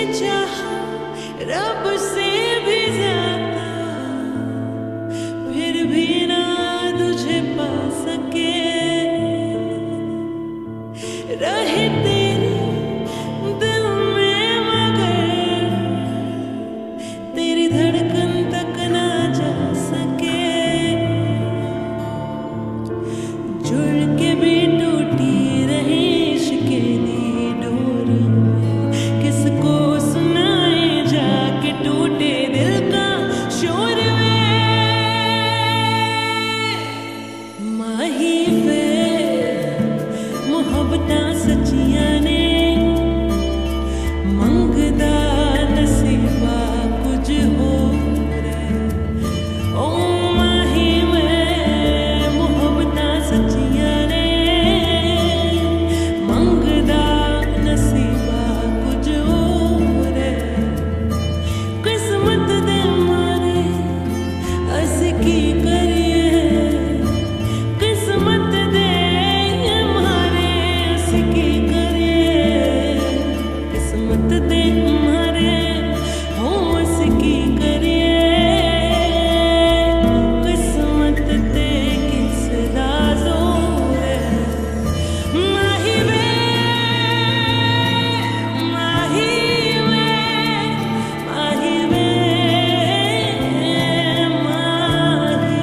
चाहा रब से भी ज्यादा, फिर भी ना तुझे पा सके। रहे तेरे दिल में मगर तेरी धड़कन तक ना जा सके। जुड़ के भी टूटी रही इश्क़ दी डोर में, किसको सुनाए जाके टूटे दिल का शोर में। माही वे मोहब्बतां सच्चियां ने मंगदा नसीबा कुछ होर है। ओ माही वे मोहब्बतां सच्चियां ने मंगदा नसीबा कुछ होर है। किस्मत दे मारे अस की करिए, किस्मत दे मारे अस की करिए। किस्मत दे मारे हो अस की करिए। किस्मत ते किस दा जोर है। माही वे माही वे माही वे माही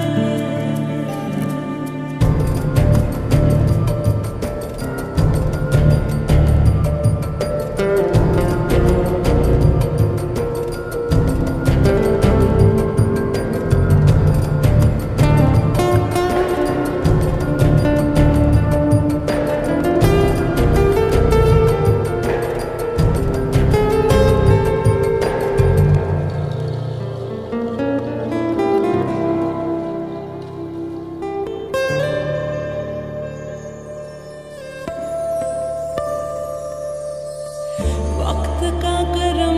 वक्त का करम